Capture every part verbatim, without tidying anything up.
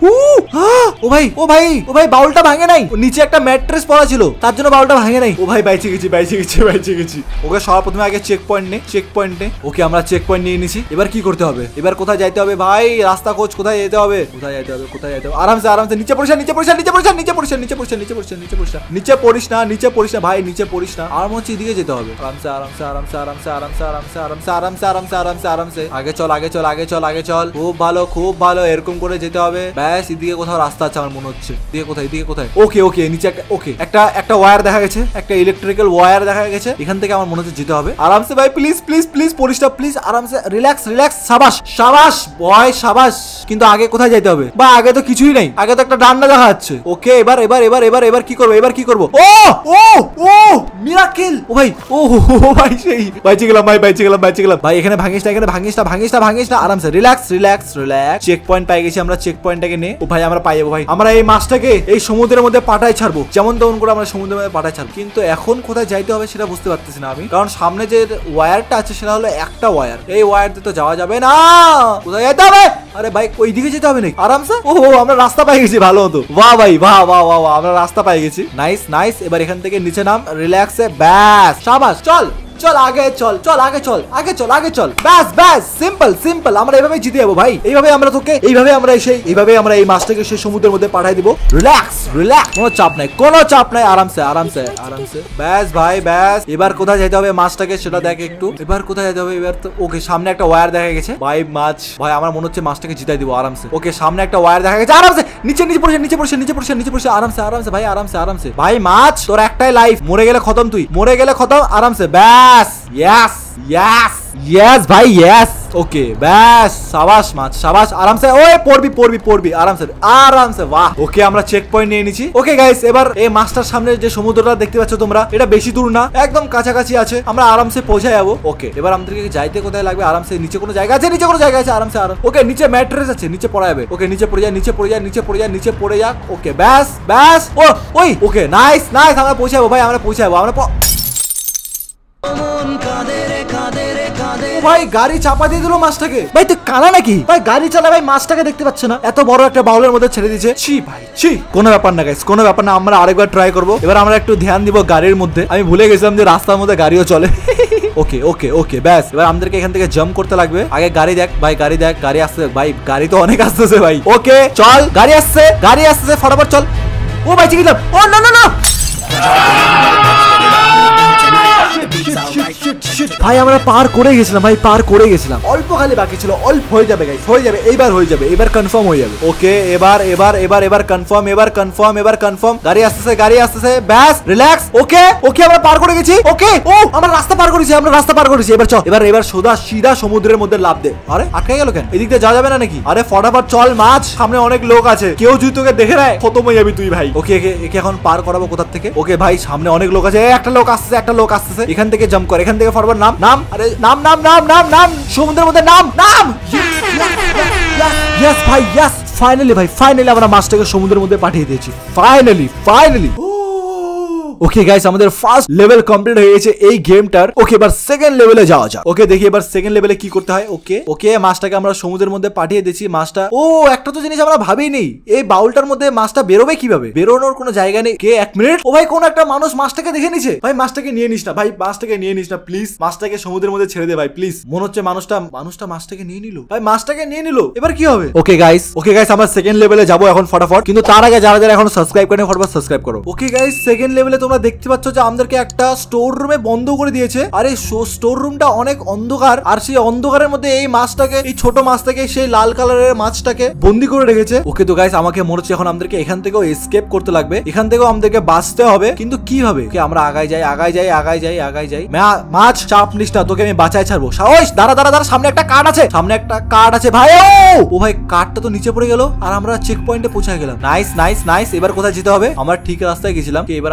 ও ভাই ও ভাই ও ভাই বাউলটা ভাঙে নাই, নিচে একটা ম্যাট্রেস পড়া ছিল তার জন্য বাউলটা ভাঙে নাই। ও ভাই বাইচে গেছি বাইচে গেছি বাইচে গেছি। ওকে সবার প্রথমে আগে চেক পয়েন্ট নে, চেক পয়েন্ট নে। ওকে আমরা চেক পয়েন্ট নিয়ে নিছি। এবার কি করতে হবে, এবার কোথায় যাইতে হবে ভাই, রাস্তা খোঁজ, কোথায় যেতে হবে, কোথায় যেতে হবে, কোথায় যেতে হবে। আরামসে আরামসে নিচে পড়িস না, নিচে পড়িস না, নিচে পড়িস না, নিচে পড়িস না, নিচে পড়িস না, নিচে পড়িস না, নিচে পড়িস না, নিচে পড়িস না, নিচে পড়িস না ভাই, নিচে পড়িস না। আর হচ্ছে এদিকে যেতে হবে। আরামসে আরামসে আরামসে আরামসে আরামসে আরামসে আরামসে আরামসে আরামসে আরামসে আরামসে আগে চল আগে চল আগে চল আগে চল। খুব ভালো খুব ভালো, এরকম করে যেতে হবে। ব্যাস এদিকে কোথাও রাস্তা আছে আমার মনে হচ্ছে। এদিকে কোথায়, এদিকে কোথায়? ওকে ওকে নিচে একটা, ওকে একটা একটা ওয়্যার দেখা গেছে, একটা ইলেকট্রিক্যাল ওয়্যার দেখা গেছে। এখান থেকে আমার মনে হচ্ছে যেতে হবে। আরামসে ভাই প্লিজ প্লিজ প্লিজ পড়িস না প্লিজ, আরামসে রিল্যাক্স রিল্যাক্স। সাবাস সাবাস বয় সাবাস। কিন্তু আগে কোথায় যাইতে হবে বা আগে তো কিছুই নাই, আগে তো একটা ডান্ডা দেখা যাচ্ছে। ওকে এবার এবার এবার এবার এবার কি করবো, এবার কি করবো? ও ও ও মিরাকেল। ও ভাই ও ভাই সেই বাইচে গেলাম ভাই, বাইচে গেলাম বাইচে গেলাম ভাই। এখানে ভাঙিস না, এখানে ভাঙিস না, ভাঙিস না, ভাঙিস না। আরামসে relax relax relax. Check point পাই গেছি আমরা, চেক পয়েন্টটাকে নে। ও ভাই আমরা পাই যাবো ভাই, আমরা এই মাছটাকে এই সমুদ্রের মধ্যে পাঠায় ছাড়বো, যেমন তেমন করে আমরা সমুদ্রের মধ্যে পাঠায় ছাড়বো। কিন্তু এখন কোথায় যাইতে হবে সেটা বুঝতে পারতেছি না আমি, কারণ সামনে যে ওয়্যারটা আছে সেটা হলো একটা ওয়্যার, এই ওয়্যার দিয়ে তো যাওয়া যাবে না। কোথায় যেতে হবে? আরে ভাই ওই দিকে যেতে হবে নাকি? আরামসে ও আমরা রাস্তা পাই গেছি, ভালো হতো। বাহ ভাই বাহ বাহ বাহ, আমরা রাস্তা পাই গেছি। Nice nice. এবার এখান থেকে নিচে নাম, রিল্যাক্সে, ব্যাস সাবাস। চল চল আগে চল, চল আগে চল, আগে চল আগে চল, ব্যাস ব্যাস, সিম্পল সিম্পল। আমরা এইভাবে জিতে যাবো ভাই, এইভাবে আমরা তোকে এইভাবে আমরা সেই এইভাবে আমরা এই মাছটাকে সেই সমুদ্রের মধ্যে পাঠাই দিব। রিল্যাক্স রিল্যাক্স, কোনো চাপ নাই কোনো চাপ নাই, আরামসে আরামসে আরামসে। ব্যাস ভাই ব্যাস। এবার কোথায় যেতে হবে মাছটাকে সেটা দেখ একটু। এবার কোথায় যেতে হবে? এবার তো ওকে সামনে একটা ওয়্যার দেখা গেছে ভাই। মাছ ভাই আমার মনে হচ্ছে মাছটাকে জিতাই দিব আরামসে। ওকে সামনে একটা ওয়্যার দেখা গেছে, আরামসে নিচে নিচে পড়ছে নিচে পড়ছে নিচে পড়ছে নিচে পড়ছে, আরামসে আরামসে ভাই আরামসে আরামসে। ভাই মাছ তোর একটাই লাইফ, মরে গেলে খতম, তুই মরে গেলে খতম। আরামসে ব্যাস, ইয়াস yes yes ভাই yes। ওকে ব্যাস সাবাস মাছ সাবাস। আরামসে ওই পড়বি পড়বি পড়বি আরামসে আরামসে। বাহ ওকে আমরা চেক পয়েন্ট নিয়ে নিছি। ওকে গাইস এবার এই মাছটার সামনে যে সমুদ্রটা দেখতে পাচ্ছ তোমরা, এটা বেশি দূর না, একদম কাছাকাছি আছে, আমরা আরামসে পৌঁছে যাবো। ওকে এবার আমাদেরকে যাইতে কোথায় লাগবে? আরামসে নিচে কোনো জায়গা আছে, নিচে কোনো জায়গা আছে, আরামসে আরাম। ওকে নিচে ম্যাট্রেস আছে, নিচে পড়া যাবে। ওকে নিচে পড়ে যায় নিচে পড়ে যায় নিচে পড়ে যায় নিচে পড়ে যাক। ওকে ব্যাস ব্যাস। ও ওই ওকে নাইস নাইস, আমরা পৌঁছে যাবো ভাই, আমরা পৌঁছে যাবো আমরা। ভাই গাড়ি চাপা দিয়ে দিল মাছটাকে। ভাই তুই কানা নাকি ভাই? গাড়ি চালা ভাই, মাছটাকে দেখতে পাচ্ছে না? এত বড় একটা বাউলের মধ্যে ছেড়ে দিয়েছে। ছি ভাই ছি। কোনো ব্যাপার না গাইস, কোনো ব্যাপার না, আমরা আরেকবার ট্রাই করবো। এবার আমরা একটু ধ্যান দিব গাড়ির মধ্যে। আমি ভুলে গেছিলাম যে রাস্তার মধ্যে গাড়িও চলে। ওকে ওকে ওকে ব্যাস। এবার আমাদেরকে এখান থেকে জাম্প করতে লাগবে। আগে গাড়ি দেখ ভাই, গাড়ি দেখ, গাড়ি আসছে ভাই, গাড়ি তো অনেক আসতেছে ভাই। ওকে চল, গাড়ি আসছে গাড়ি আসতেছে, ফটাফট চল। ও ভাই চিকিলাম। ও না না না ভাই, আমরা পার করে গেছিলাম ভাই, পার করে গেছিলাম। অল্প খালি বাকি ছিল, অল্প হয়ে যাবে গাইস, হয়ে যাবে, এইবার হয়ে যাবে, এবার কনফার্ম হয়ে যাবে। ওকে এবার এবার এবার এবার কনফার্ম, এবার কনফার্ম, এবার কনফার্ম। গাড়ি আসতেছে গাড়ি আসতেছে, ব্যাস রিল্যাক্স। ওকে ওকে আমরা পার করে গেছি। ওকে ও আমরা রাস্তা পার করেছি, আমরা রাস্তা পার করেছি। এবার চল, এবার এবার সোজা সিধা সমুদ্রের মধ্যে লাফ দে। আরে আটকে গেল কেন? এদিক দিয়ে যাওয়া যাবে না নাকি? আরে ফটাফট চল মাছ, সামনে অনেক লোক আছে, কেউ যদি তোকে দেখে নেয় খতম হয়ে যাবি তুই ভাই। ওকে একে একে এখন পার করাবো কোথা থেকে? ওকে ভাই সামনে অনেক লোক আছে, একটা লোক আসছে একটা লোক আসতেছে। এখান থেকে জাম্প কর, এখান থেকে ফরওয়ার্ড নাম নাম। আরে নাম নাম নাম নাম নাম সমুদ্রের মধ্যে নাম নাম। ইয়েস ভাই ইয়েস, ফাইনালি ভাই ফাইনালি আমরা মাছটাকে সমুদ্রের মধ্যে পাঠিয়ে দিয়েছি। Finally finally. ওকে গাইস আমাদের ফার্স্ট লেভেল কমপ্লিট হয়ে গেছে এই গেমটার। ওকে এবার সেকেন্ড লেভেলে যাওয়া যাক। ওকে দেখি এবার সেকেন্ড লেভেলে কি করতে হয়। ওকে ওকে মাছটাকে আমরা সমুদ্রের মধ্যে পাঠিয়ে দিয়েছি। মাছটা ও একটা তো জিনিস আমরা ভাবেই নেই, এই বাউলটার মধ্যে মাছটা বেরোবে কিভাবে? বেরোনোর কোনো জায়গা নেই। কে এক মিনিট, ও ভাই কোন একটা মানুষ মাছটাকে দেখে নিছে ভাই। মাছটাকে নিয়ে নিস না ভাই, মাছটাকে নিয়ে নিস না প্লিজ, মাছটাকে সমুদ্রের মধ্যে ছেড়ে দে ভাই প্লিজ। মনে হচ্ছে মানুষটা মানুষটা মাছটাকে নিয়ে নিল ভাই, মাছটাকে নিয়ে নিল। এবার কি হবে? ওকে গাইস ওকে গাইস আমরা সেকেন্ড লেভেলে যাবো এখন ফটাফট। কিন্তু তার আগে যারা যারা এখন সাবস্ক্রাইব করেন ফটাফট সাবস্ক্রাইব করো। ওকে গাইস সেকেন্ড লেভেলে তোমরা দেখতে পাচ্ছ যে আমাদেরকে একটা স্টোর রুমে বন্ধ করে দিয়েছে। আর এই স্টোর রুমটা অনেক অন্ধকার, আর সেই অন্ধকারের মধ্যে এই মাছটাকে, এই ছোট মাছটাকে, সেই লাল কালারের মাছটাকে বন্দি করে রেখেছে। ওকে তো গাইস আমাকে মনে হচ্ছে এখন আমাদেরকে এখান থেকেও এসকেপ করতে লাগবে, এখান থেকেও আমাদেরকে বাঁচতে হবে। কিন্তু কিভাবে? আমরা আগায় যাই আগায় যাই আগায় যাই আগায় যাই। মাছ চাপ নিস না, তোকে আমি বাঁচাই ছাড়বো। সাহস, দাঁড়া দাঁড়া দাঁড়া, সামনে একটা কার্ড আছে, সামনে একটা কার্ড আছে ভাই। ও ভাই কার্ডটা তো নিচে পড়ে গেল আর আমরা চেক পয়েন্টে পৌঁছে গেলাম। Nice nice nice. এবার কোথায় যেতে হবে? আমরা ঠিক রাস্তায় গেছিলাম। এবার আমার মনে হচ্ছে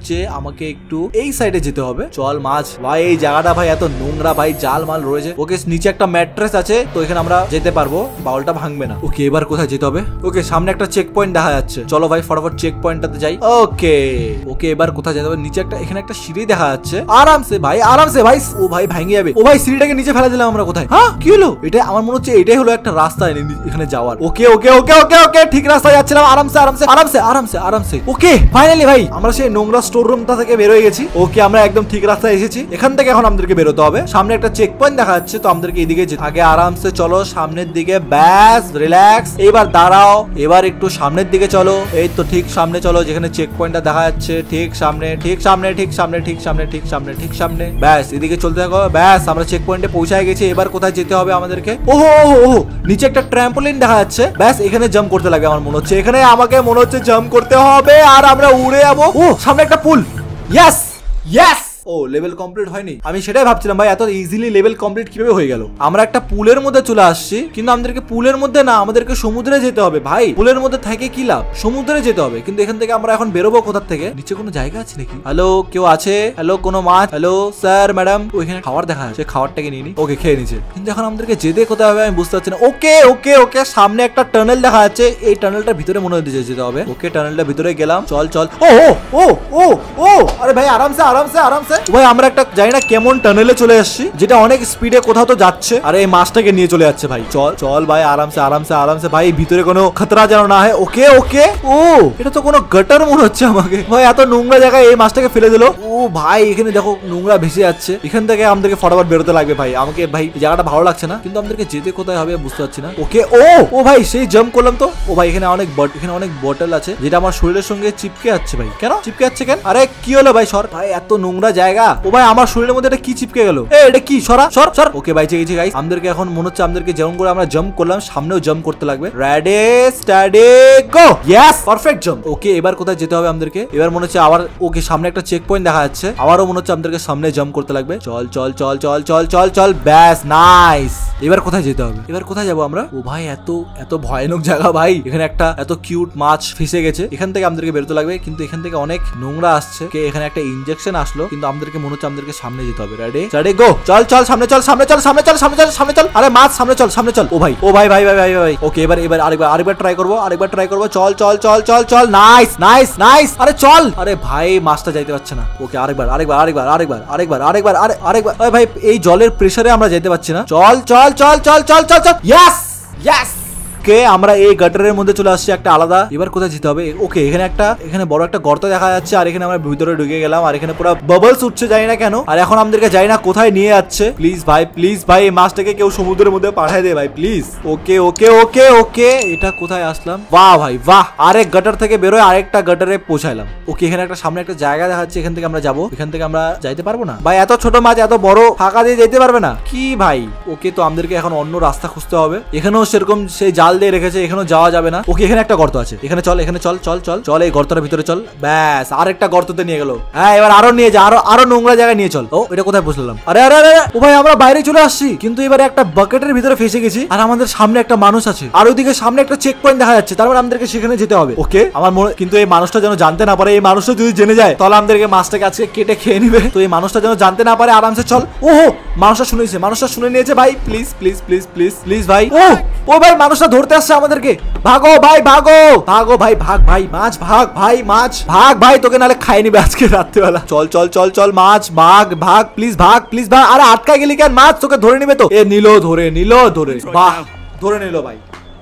হচ্ছে আমাকে একটু এই সাইডে যেতে হবে। চল মাছ ভাই, এই জায়গাটা ভাই এত নোংরা ভাই, জাল মাল রয়েছে। ওকে নিচে একটা ম্যাট্রেস আছে, তো এখানে আমরা যেতে পারবো, বাউলটা ভাঙবে না। ওকে এবার কোথায় যেতে হবে? ওকে সামনে একটা চেক পয়েন্ট দেখা যাচ্ছে, চলো ভাই ফটাফট চেক পয়েন্টটাতে যাই। ওকে ওকে এবার কোথায় যেতে হবে? নিচে একটা এখানে একটা সিঁড়ি দেখা যাচ্ছে, আরামসে ভাই আরামসে ভাই। ও ভাই ভাঙে যাবে। ও ভাই সিঁড়িটাকে নিচে ফেলে দিলাম আমরা। কোথায়? হ্যাঁ কি হলো? এটা আমার মনে হচ্ছে এটাই হলো একটা রাস্তা এখানে যাওয়ার। ওকে ওকে ওকে ওকে ওকে ঠিক রাস্তায় যাচ্ছিলাম, আরামসে আরামসে আরামসে আরামসে আরামসে। ওকে ফাইনালি ভাই আমরা সেই নোংরা স্টোর রুমটা থেকে বের হয়ে গেছি। ওকে আমরা একদম ঠিক রাস্তায় এসেছি। এখান থেকে এখন আমাদেরকে বেরোতে হবে। সামনে একটা চেক পয়েন্ট দেখা যাচ্ছে, তো আমাদেরকে এদিকে যেতে আগে আরামসে চলো সামনের দিকে, ব্যাস রিল্যাক্স। এবার দাঁড়াও, এবার একটু সামনের দিকে চলো। এই তো ঠিক সামনে চলো, যেখানে চেক পয়েন্টটা দেখা যাচ্ছে, ঠিক সামনে ঠিক সামনে ঠিক সামনে ঠিক সামনে ঠিক সামনে ঠিক সামনে, ব্যাস এদিকে চলতে থাকো। ব্যাস আমরা চেক পয়েন্টে পৌঁছায় গেছি। এবার কোথায় যেতে হবে আমাদেরকে? ওহো ওহো নিচে একটা ট্র্যাম্পোলিন দেখা যাচ্ছে, ব্যাস এখানে জাম্প করতে লাগে আমার মনে হচ্ছে। এখানে আমাকে মনে হচ্ছে জাম্প করতে হবে আর আমরা উড়ে যাবো। ও সামনে একটা পুল, ইয়েস ইয়েস। ও লেভেল কমপ্লিট হয়নি, আমি সেটাই ভাবছিলাম ভাই এত ইজিলি লেভেল কমপ্লিট কিভাবে হয়ে গেল। আমরা একটা পুলের মধ্যে চলে আসছি, কিন্তু আমাদেরকে পুলের মধ্যে না, আমাদেরকে সমুদ্রে যেতে হবে ভাই। পুলের মধ্যে থেকে কি লাভ, সমুদ্রে যেতে হবে। কিন্তু এখান থেকে আমরা এখন বেরোবো কোথা থেকে? নিচে কোনো জায়গা আছে নাকি? হ্যালো কেউ আছে? হ্যালো কোনো মাছ? Hello sir madam? ওইখানে খাবার দেখা যাচ্ছে, খাবারটাকে নিয়ে নি। ওকে খেয়ে নিচ্ছে, কিন্তু এখন আমাদেরকে যেতে কোথায় হবে আমি বুঝতে পারছি না। ওকে ওকে ওকে সামনে একটা টানেল দেখা যাচ্ছে, এই টানেলটার ভিতরে মনে হচ্ছে যেতে হবে। ওকে টানেলটার ভিতরে গেলাম, চল চল। ও ও ও ও আরে ভাই আরামসে আরামসে আরামসে। ভাই আমরা একটা জানি না কেমন টানেলে চলে আসছি, যেটা অনেক স্পিডে কোথাও তো যাচ্ছে। আরে এই মাছটাকে নিয়ে চলে যাচ্ছে ভাই। চল চল ভাই আরামসে আরামসে আরামসে ভাই, ভিতরে কোনো খতরা যেন না হয়। ওকে ওকে ও এটা তো কোনো গটার মনে হচ্ছে আমাকে ভাই, এত নোংরা জায়গায় এই মাছটাকে ফেলে দিল। ও ভাই এখানে দেখো নোংরা ভেসে যাচ্ছে, এখান থেকে আমাদেরকে ফটাফট বেরোতে লাগবে ভাই। আমাকে ভাই জায়গাটা ভালো লাগছে না, কিন্তু আমাদেরকে যেতে কোথায় হবে বুঝতে পারছি না। ওকে ও ও ভাই সেই জাম্প করলাম তো। ও ভাই এখানে অনেক এখানে অনেক বটল আছে, যেটা আমার শরীরের সঙ্গে চিপকে যাচ্ছে ভাই। কেন চিপকে যাচ্ছে কেন? আরে কি হলো ভাই? সর ভাই, এত নোংরা জায়গা। ও ভাই আমার শরীরের মধ্যে এটা কি চিপকে গেল? এ এটা কি? সরা সর সর। ওকে ভাই চেয়ে গেছি গাইস, আমাদেরকে এখন মনে হচ্ছে আমাদেরকে যেমন করে আমরা জাম্প করলাম সামনেও জাম্প করতে লাগবে। Ready steady go. Yes perfect jump. Okay এবার কোথায় যেতে হবে আমাদেরকে? এবার মনে হচ্ছে আবার ওকে সামনে একটা চেক পয়েন্ট দেখা যাচ্ছে, আবারও মনে হচ্ছে আমাদেরকে সামনে জাম্প করতে লাগবে। চল চল চল চল চল চল চল ব্যাস নাইস। এবার কোথায় যেতে হবে? এবার কোথায় যাবো আমরা? ও ভাই এত এত ভয়ানক জায়গা ভাই, এখানে একটা এত কিউট মাছ ফেসে গেছে, এখান থেকে আমাদেরকে বেরোতে লাগবে। কিন্তু এখান থেকে অনেক নোংরা আসছে। এখানে একটা ইনজেকশন আসলো, কিন্তু আমাদেরকে মনে হচ্ছে আমাদেরকে সামনে যেতে হবে। Ready steady go. চল চল সামনে চল সামনে চল সামনে চল সামনে চল সামনে চল। আরে মাছ সামনে চল সামনে চল। ও ভাই ও ভাই ভাই ভাই ভাই ভাই। ওকে এবার এবার আরেকবার আরেকবার ট্রাই করবো, আরেকবার ট্রাই করবো। চল চল চল চল চল নাইস নাইস নাইস। আরে চল। আরে ভাই মাছটা যাইতে পারছে না। ওকে আরেকবার আরেকবার আরেকবার আরেকবার আরেকবার আরেকবার আরে আরেকবার। আরে ভাই এই জলের প্রেসারে আমরা যেতে পারছি না। চল চল চল চল চল চল চল। Yes yes. ওকে আমরা এই গাটারের মধ্যে চলে আসছি একটা আলাদা। এবার কোথায় যেতে হবে? ওকে এখানে একটা এখানে বড় একটা গর্ত দেখা যাচ্ছে, আর এখানে আমরা ভিতরে ঢুকে গেলাম, আর এখানে পুরো বাবলস উঠছে জানি না কেন। আর এখন আমাদেরকে জানি না কোথায় নিয়ে যাচ্ছে। প্লিজ ভাই প্লিজ ভাই এই মাছটাকে কেউ সমুদ্রের মধ্যে পাঠায় দে ভাই প্লিজ। ওকে ওকে ওকে ওকে এটা কোথায় আসলাম? বাহ ভাই বাহ, আরেক গাটার থেকে বেরোয় আরেকটা গাটারে পৌঁছাইলাম। ওকে এখানে একটা সামনে একটা জায়গা দেখা যাচ্ছে, এখান থেকে আমরা যাবো। এখান থেকে আমরা যাইতে পারবো না ভাই, এত ছোট মাছ এত বড় ফাঁকা দিয়ে যেতে পারবে না কি ভাই? ওকে তো আমাদেরকে এখন অন্য রাস্তা খুঁজতে হবে। এখানেও সেরকম সেই জাল দিয়ে রেখেছে, এখানেও যাওয়া যাবে না। ওকে এখানে একটা গর্ত আছে, এখানে চল এখানে চল চল চল চল এই গর্তটার ভিতরে চল। ব্যাস আরেকটা গর্ততে নিয়ে গেল। হ্যাঁ এবার আরো নিয়ে যা, আরো আরো নোংরা জায়গায় নিয়ে চল। ও এটা কোথায় বসলাম? আরে আরে আরে ও ভাই আমরা বাইরে চলে আসছি, কিন্তু এবারে একটা বাকেটের ভিতরে ফেসে গেছি, আর আমাদের সামনে একটা মানুষ আছে, আর ওইদিকে সামনে একটা চেক পয়েন্ট দেখা যাচ্ছে, তারপর আমাদেরকে সেখানে যেতে হবে। ওকে আমার মনে, কিন্তু এই মানুষটা যেন জানতে না পারে। এই মানুষটা যদি জেনে যায় তাহলে আমাদেরকে মাছটাকে আজকে কেটে খেয়ে নিবে। তো এই মানুষটা যেন জানতে না পারে, আরামসে চল। ওহো মানুষটা শুনেছে, মানুষটা শুনে নিয়েছে ভাই। Please please please please please ভাই। ও ও ভাই মানুষটা ধরতে আসছে আমাদেরকে। ভাগো ভাই ভাগো ভাগো ভাই ভাগ ভাই মাছ ভাগ ভাই মাছ ভাগ ভাই, তোকে নালে খাই নিবে আজকে রাত্রিবেলা। চল চল চল চল মাছ ভাগ ভাগ প্লিজ ভাগ প্লিজ ভাগ। আরে আটকা গেলি কেন? মাছ তোকে ধরে নিবে তো। এ নিলো ধরে নিলো ধরে বাহ ধরে নিলো ভাই।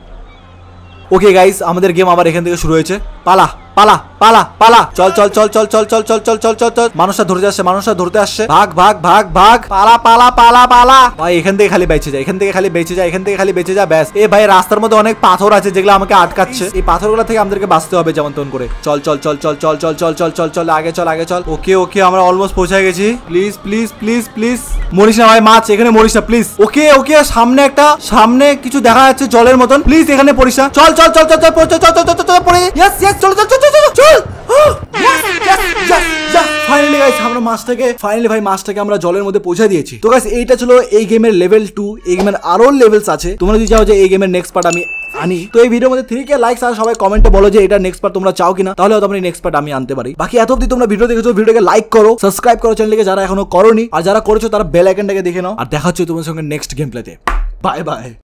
ওকে গাইস আমাদের গেম আবার এখান থেকে শুরু হয়েছে। পালা পালা পালা পালা চল চল চল চল চল চল চল চল চল চল চল। মানুষটা ধরতে আসছে, মানুষটা ধরতে আসছে। ভাগ ভাগ ভাগ ভাগ পালা পালা পালা পালা ভাই। এখান থেকে খালি বেঁচে যায়, এখান থেকে খালি বেঁচে যায়, এখান থেকে খালি বেঁচে যায় ব্যাস। এ ভাই রাস্তার মধ্যে অনেক পাথর আছে যেগুলো আমাকে আটকাচ্ছে, এই পাথরগুলো থেকে আমাদেরকে বাঁচতে হবে যেমন তেমন করে। চল চল চল চল চল চল চল চল চল চল আগে চল আগে চল। ওকে ওকে আমরা অলমোস্ট পৌঁছে গেছি। প্লিজ প্লিজ প্লিজ প্লিজ মরিস না ভাই মাছ, এখানে মরিস না প্লিজ। ওকে ওকে সামনে একটা সামনে কিছু দেখা যাচ্ছে জলের মতন, প্লিজ এখানে পড়িস না। চল চল চল চল চল চল চল চল চল পড়ে। ইয়েস ইয়েস চল চল চল চল চল চল। ফাইনালি গাইস গাইস আমরা মাছটাকে ফাইনালি ভাই মাছটাকে আমরা জলের মধ্যে পৌঁছে দিয়েছি। তো গাইস এইটা ছিল এই গেমের লেভেল টু। এই গেমের আরো লেভেলস আছে, তোমরা যদি চাও যে এই গেমের নেক্সট পার্ট আমি আনি, তো এই ভিডিওর মধ্যে থ্রি কে লাইকস আর সবাই কমেন্টে বলো যে এটা নেক্সট পার্ট তোমরা চাও কিনা, তাহলে হয়তো আমি নেক্সট পার্ট আমি আনতে পারি। বাকি এত অবধি তোমরা ভিডিও দেখেছো, ভিডিওকে লাইক করো, সাবস্ক্রাইব করো চ্যানেলকে যারা এখনো করোনি, আর যারা করেছো তারা বেল আইকনটাকে দেখে নাও। আর দেখা হচ্ছে তোমাদের সঙ্গে নেক্সট গেম প্লেতে। Bye by.